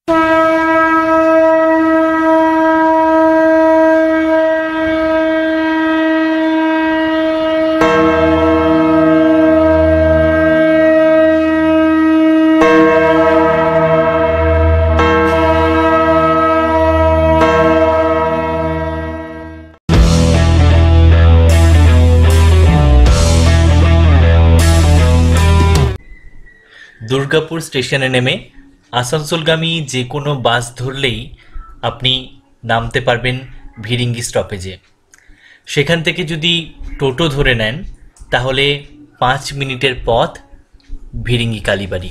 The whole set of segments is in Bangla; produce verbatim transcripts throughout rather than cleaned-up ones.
দুর্গাপুর স্টেশনে নেমে আসানসোলগামী যে কোনো বাস ধরলেই আপনি নামতে পারবেন ভিরিঙ্গি স্টপেজে। সেখান থেকে যদি টোটো ধরে নেন তাহলে পাঁচ মিনিটের পথ ভিরিঙ্গি কালীবাড়ি।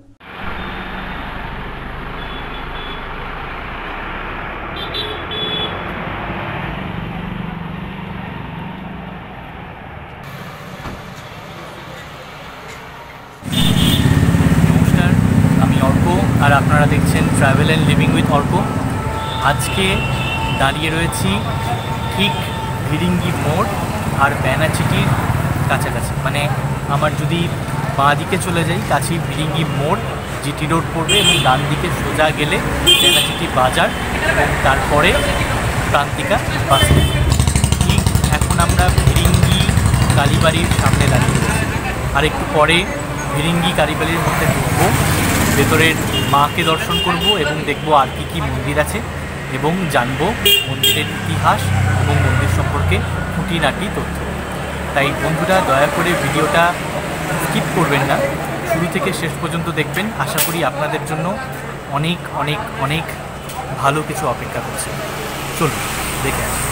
আর আপনারা দেখছেন travel and living with Arka. আজকে দাঁড়িয়ে রয়েছি ঠিক ভিরিঙ্গি মোড় আর ব্যানাচিটির কাছাকাছি, মানে আমার যদি বাঁ দিকে চলে যাই কাছেই ভিরিঙ্গি মোড় জিটি রোড পড়বে এবং ডান দিকে সোজা গেলে ব্যানাচিটি বাজার এবং তারপরে প্রান্তিকা বাস। ঠিক এখন আমরা ভিরিঙ্গি কালীবাড়ির সামনে দাঁড়িয়ে রয়েছি, আর একটু পরে ভিরিঙ্গি কালীবাড়ির মধ্যে ঢুকবো, ভেতরের মাকে দর্শন করব এবং দেখব আর কি কি মন্দির আছে এবং জানবো মন্দিরের ইতিহাস এবং মন্দির সম্পর্কে খুঁটিনাটি তথ্য। তাই বন্ধুরা দয়া করে ভিডিওটা স্কিপ করবেন না, শুরু থেকে শেষ পর্যন্ত দেখবেন। আশা করি আপনাদের জন্য অনেক অনেক অনেক ভালো কিছু অপেক্ষা করছে। চলুন দেখে আসি।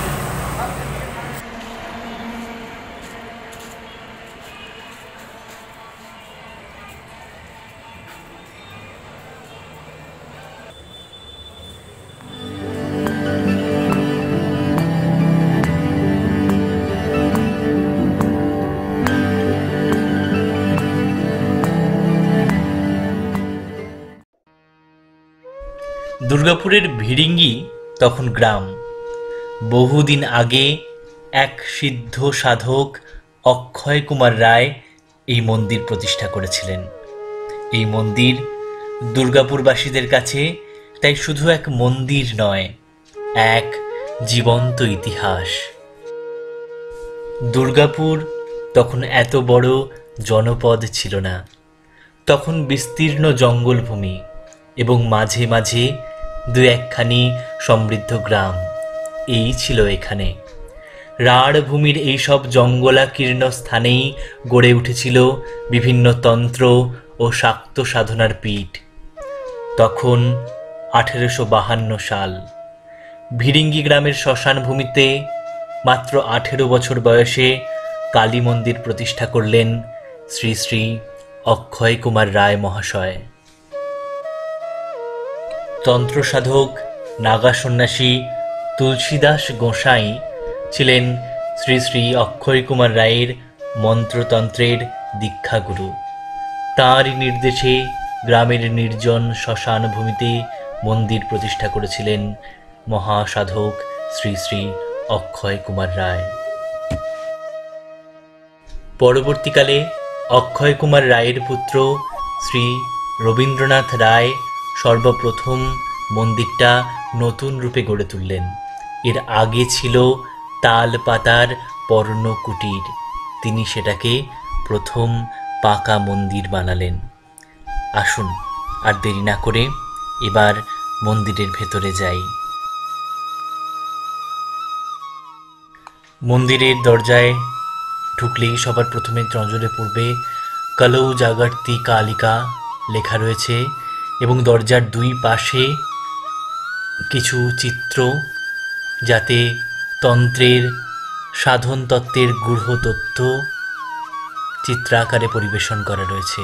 দুর্গাপুরের ভিরিঙ্গি তখন গ্রাম। বহুদিন আগে এক সিদ্ধ সাধক অক্ষয় কুমার রায় এই মন্দির প্রতিষ্ঠা করেছিলেন। এই মন্দির দুর্গাপুরবাসীদের কাছে তাই শুধু এক মন্দির নয়, এক জীবন্ত ইতিহাস। দুর্গাপুর তখন এত বড় জনপদ ছিল না। তখন বিস্তীর্ণ জঙ্গলভূমি এবং মাঝে মাঝে দু একখানি সমৃদ্ধ গ্রাম এই ছিল এখানে। রাঢ় ভূমির এইসব জঙ্গলাকীর্ণ স্থানেই গড়ে উঠেছিল বিভিন্ন তন্ত্র ও শাক্ত সাধনার পীঠ। তখন আঠেরোশো বাহান্ন সাল ভিরিঙ্গি গ্রামের শ্মশান ভূমিতে মাত্র আঠেরো বছর বয়সে কালী মন্দির প্রতিষ্ঠা করলেন শ্রী শ্রী অক্ষয় কুমার রায় মহাশয়। তন্ত্র সাধক নাগা সন্ন্যাসী তুলসীদাস গোসাই ছিলেন শ্রী শ্রী অক্ষয় কুমার রায়ের মন্ত্রতন্ত্রের দীক্ষাগুরু। তাঁরই নির্দেশে গ্রামের নির্জন শ্মশান ভূমিতে মন্দির প্রতিষ্ঠা করেছিলেন মহাসাধক শ্রী শ্রী অক্ষয় কুমার রায়। পরবর্তীকালে অক্ষয় কুমার রায়ের পুত্র শ্রী রবীন্দ্রনাথ রায় সর্বপ্রথম মন্দিরটা নতুন রূপে গড়ে তুললেন। এর আগে ছিল তাল পাতার পর্ণকুটির, তিনি সেটাকে প্রথম পাকা মন্দির বানালেন। আসুন আর দেরি না করে এবার মন্দিরের ভেতরে যাই। মন্দিরের দরজায় ঢুকলেই সবার প্রথমে নজরে পড়বে কলৌ জাগর্তি কালিকা লেখা রয়েছে এবং দরজার দুই পাশে কিছু চিত্র, যাতে তন্ত্রের সাধন তত্ত্বের গূঢ় তথ্য চিত্রাকারে পরিবেশন করা রয়েছে।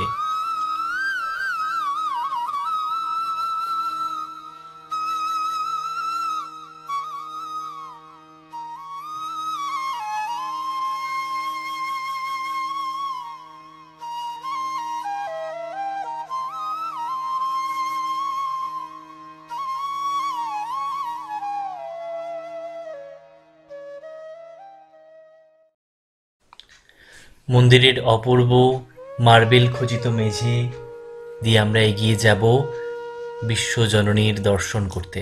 মন্দিরের অপূর্ব মার্বেল খচিত মেঝে দিয়ে আমরা এগিয়ে যাব বিশ্বজননীর দর্শন করতে।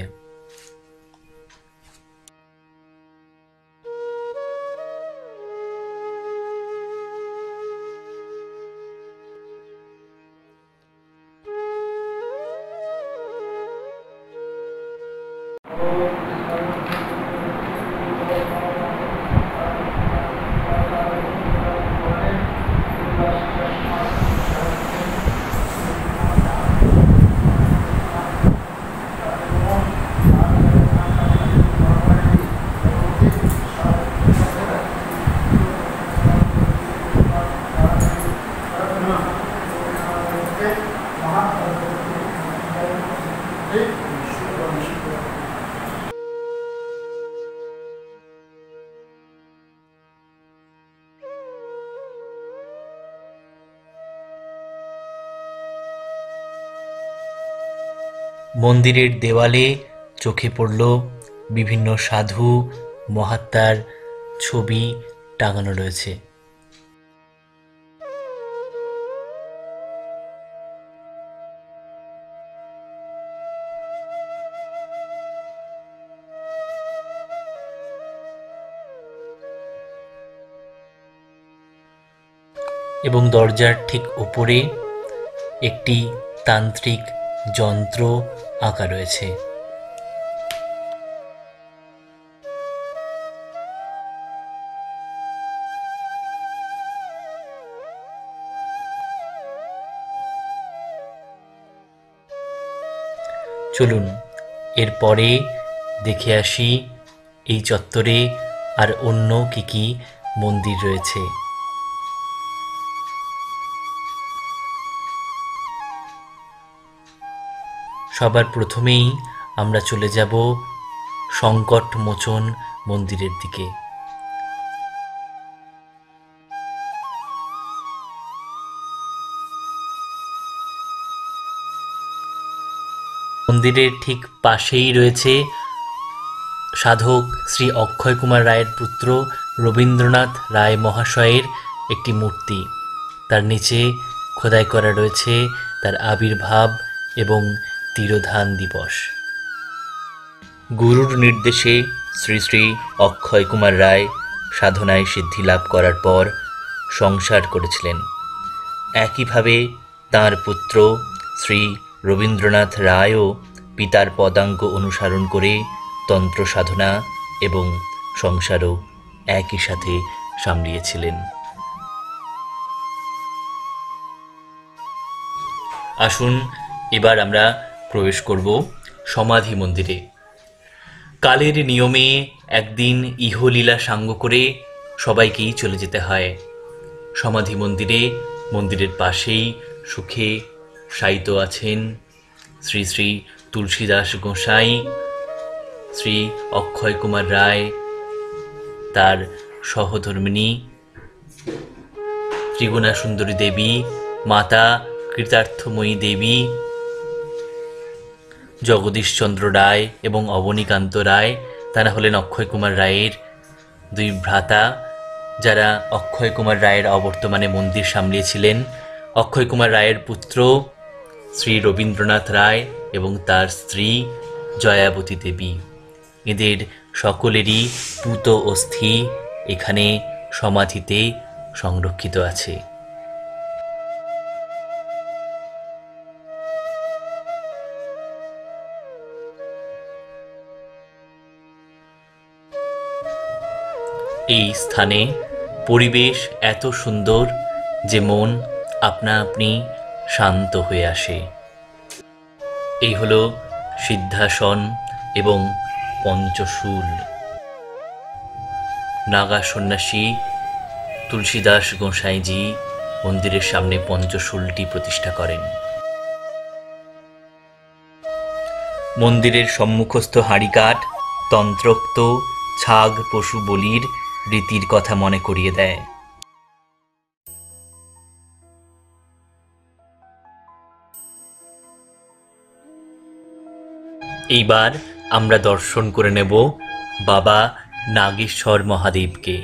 মন্দিরের দেওয়ালে চোখে পড়ল বিভিন্ন সাধু মহাত্মার ছবি টাঙানো রয়েছে। এবং দরজার ঠিক উপরে একটি তান্ত্রিক যন্ত্র আঁকা রয়েছে। চলুন এরপরে দেখে আসি এই চত্বরে আর অন্য কি কি মন্দির রয়েছে। সবার প্রথমেই আমরা চলে যাব সংকট মোচন মন্দিরের দিকে। মন্দিরের ঠিক পাশেই রয়েছে সাধক শ্রী অক্ষয় কুমার রায়ের পুত্র রবীন্দ্রনাথ রায় মহাশয়ের একটি মূর্তি। তার নিচে খোদাই করা রয়েছে তার আবির্ভাব এবং তিরোধান দিবস। গুরুর নির্দেশে শ্রী শ্রী অক্ষয় কুমার রায় সাধনায় সিদ্ধি লাভ করার পর সংসার করেছিলেন। একইভাবে তাঁর পুত্র শ্রী রবীন্দ্রনাথ রায়ও পিতার পদাঙ্ক অনুসরণ করে তন্ত্র সাধনা এবং সংসারও একই সাথে সামলিয়েছিলেন। আসুন এবার আমরা প্রবেশ করব সমাধি মন্দিরে। কালের নিয়মে একদিন ইহলীলা সাঙ্গ করে সবাইকেই চলে যেতে হয়। সমাধি মন্দিরে মন্দিরের পাশেই সুখে শায়িত আছেন শ্রী শ্রী তুলসীদাস গোসাই, শ্রী অক্ষয় কুমার রায়, তার সহধর্মিণী ত্রিগুণা সুন্দরী দেবী, মাতা কৃতার্থময়ী দেবী, জগদীশচন্দ্র রায় এবং অবনীকান্ত রায়। তারা হলেন অক্ষয় কুমার রায়ের দুই ভ্রাতা, যারা অক্ষয় কুমার রায়ের অবর্তমানে মন্দির সামলিয়েছিলেন। অক্ষয় কুমার রায়ের পুত্র শ্রী রবীন্দ্রনাথ রায় এবং তার স্ত্রী জয়াবতী দেবী। এদের সকলেরই পূত অস্থি এখানে সমাধিতে সংরক্ষিত আছে। এই স্থানে পরিবেশ এত সুন্দর যে মন আপনা আপনি শান্ত হয়ে আসে। এই হলো সিদ্ধাসন এবং পঞ্চশূল। নাগা সন্ন্যাসী তুলসীদাস গোসাইজি মন্দিরের সামনে পঞ্চশূলটি প্রতিষ্ঠা করেন। মন্দিরের সম্মুখস্থ হাঁড়িকাঠ তন্ত্রোক্ত ছাগ পশু বলির রীতির কথা মনে করিয়ে দেয়। এইবার আমরা দর্শন করে নেব বাবা নাগেশ্বর মহাদেবকে।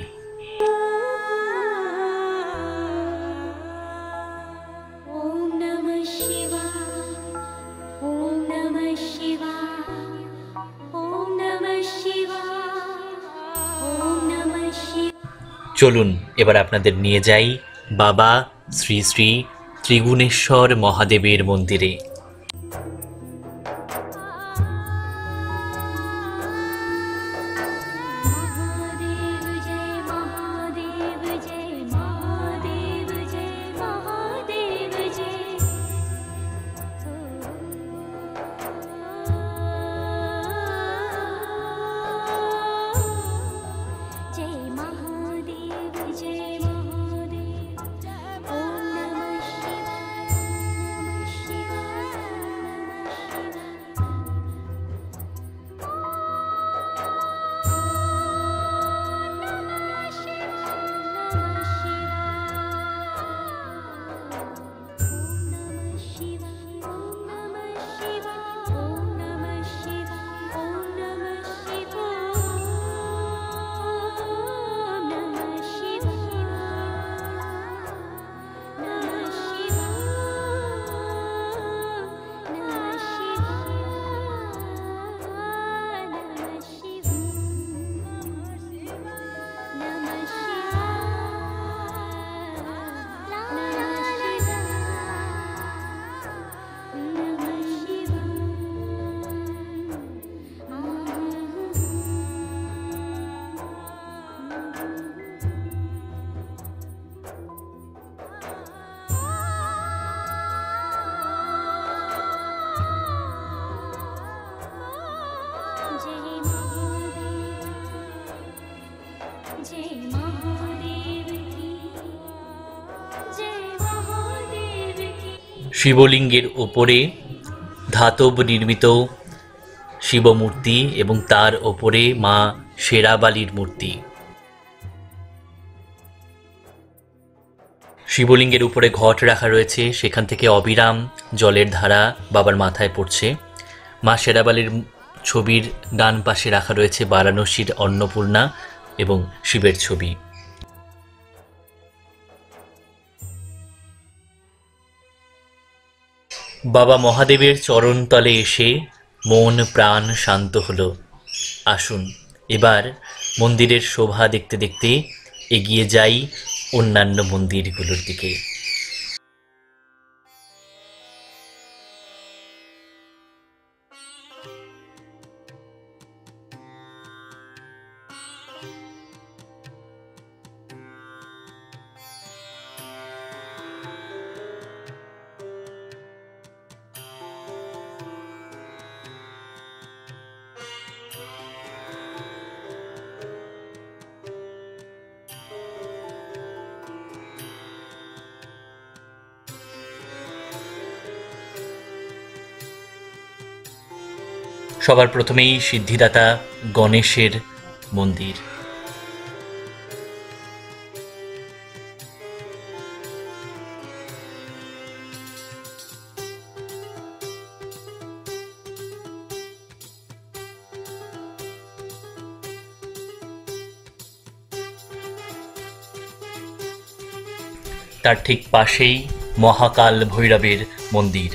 ওম নমঃ শিবায়, ওম নমঃ চলুন এবার আপনাদের নিয়ে যাই বাবা শ্রী শ্রী ত্রিগুণেশ্বর মহাদেবের মন্দিরে। শিবলিঙ্গের ওপরে ধাতব নির্মিত শিবমূর্তি এবং তার ওপরে মা শেরাবালির মূর্তি। শিবলিঙ্গের উপরে ঘট রাখা রয়েছে, সেখান থেকে অবিরাম জলের ধারা বাবার মাথায় পড়ছে। মা শেরাবালির ছবির ডান পাশে রাখা রয়েছে বারাণসীর অন্নপূর্ণা এবং শিবের ছবি। বাবা মহাদেবের চরণতলে এসে মন প্রাণ শান্ত হলো। আসুন এবার মন্দিরের শোভা দেখতে দেখতে এগিয়ে যাই অন্যান্য মন্দিরগুলোর দিকে। সবার প্রথমেই সিদ্ধিদাতা গণেশের মন্দির। তার ঠিক পাশেই মহাকাল ভৈরবের মন্দির।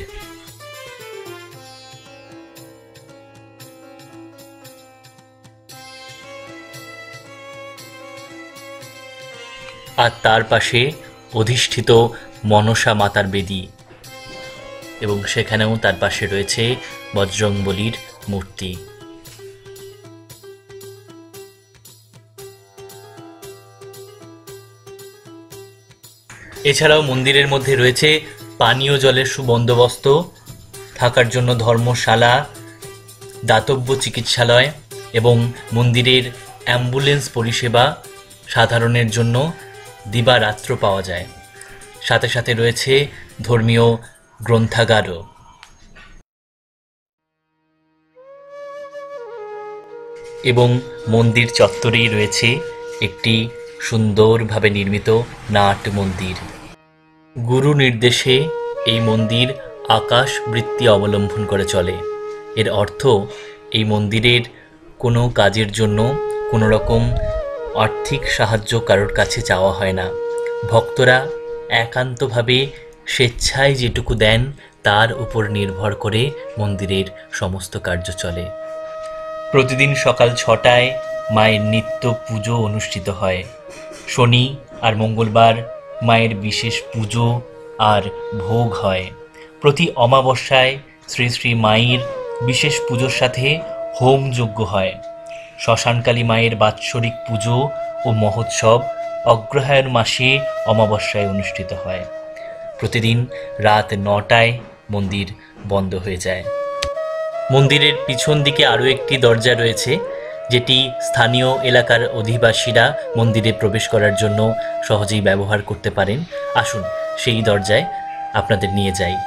আর তার পাশে অধিষ্ঠিত মনসা মাতার বেদী এবং সেখানেও তার পাশে রয়েছে বজরংবলীর মূর্তি। এছাড়াও মন্দিরের মধ্যে রয়েছে পানীয় জলের সুবন্দোবস্ত, থাকার জন্য ধর্মশালা, দাতব্য চিকিৎসালয় এবং মন্দিরের অ্যাম্বুলেন্স পরিষেবা সাধারণের জন্য দিবারাত্র পাওয়া যায়। সাথে সাথে রয়েছে ধর্মীয় গ্রন্থাগারও। এবং মন্দির চত্বরেই রয়েছে একটি সুন্দরভাবে নির্মিত নাট মন্দির। গুরু নির্দেশে এই মন্দির আকাশ বৃত্তি অবলম্বন করে চলে। এর অর্থ এই মন্দিরের কোনো কাজের জন্য কোনো রকম আর্থিক সাহায্য কারোর কাছে চাওয়া হয় না। ভক্তরা একান্তভাবে স্বেচ্ছায় যেটুকু দেন তার উপর নির্ভর করে মন্দিরের সমস্ত কার্য চলে। প্রতিদিন সকাল ছটায় মায়ের নিত্য পুজো অনুষ্ঠিত হয়। শনি আর মঙ্গলবার মায়ের বিশেষ পুজো আর ভোগ হয়। প্রতি অমাবস্যায় শ্রী শ্রী মায়ের বিশেষ পুজোর সাথে হোম যজ্ঞ হয়। শ্মশানকালী মায়ের বাৎসরিক পুজো ও মহোৎসব অগ্রহায়ণ মাসে অমাবস্যায় অনুষ্ঠিত হয়। প্রতিদিন রাত নটায় মন্দির বন্ধ হয়ে যায়। মন্দিরের পিছন দিকে আরও একটি দরজা রয়েছে, যেটি স্থানীয় এলাকার অধিবাসীরা মন্দিরে প্রবেশ করার জন্য সহজেই ব্যবহার করতে পারেন। আসুন সেই দরজায় আপনাদের নিয়ে যাই।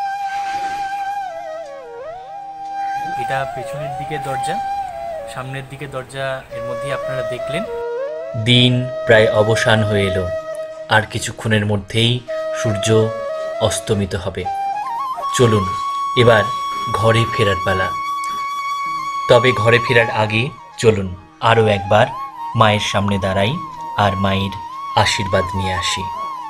এটা পেছনের দিকে দরজা, সামনের দিকে দরজা এর মধ্যে আপনারা দেখলেন। দিন প্রায় অবসান হয়ে এলো, আর কিছুক্ষণের মধ্যেই সূর্য অস্তমিত হবে। চলুন এবার ঘরে ফেরার পালা। তবে ঘরে ফেরার আগে চলুন আরও একবার মায়ের সামনে দাঁড়াই আর মায়ের আশীর্বাদ নিয়ে আসি।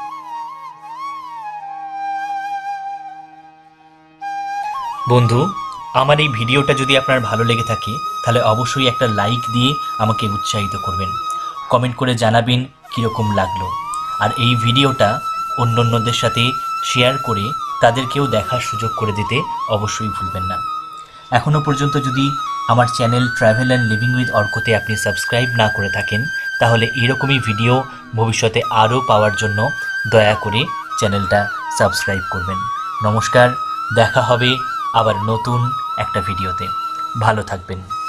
বন্ধু, আমার এই ভিডিওটা যদি আপনার ভালো লেগে থাকে তাহলে অবশ্যই একটা লাইক দিয়ে আমাকে উৎসাহিত করবেন। কমেন্ট করে জানাবেন কীরকম লাগলো, আর এই ভিডিওটা অন্য অন্যদের সাথে শেয়ার করে তাদেরকেও দেখার সুযোগ করে দিতে অবশ্যই ভুলবেন না। এখনও পর্যন্ত যদি আমার channel travel and living with অর্কতে আপনি সাবস্ক্রাইব না করে থাকেন, তাহলে এরকমই ভিডিও ভবিষ্যতে আরও পাওয়ার জন্য দয়া করে চ্যানেলটা সাবস্ক্রাইব করবেন। নমস্কার, দেখা হবে আবার নতুন একটা ভিডিওতে। ভালো থাকবেন।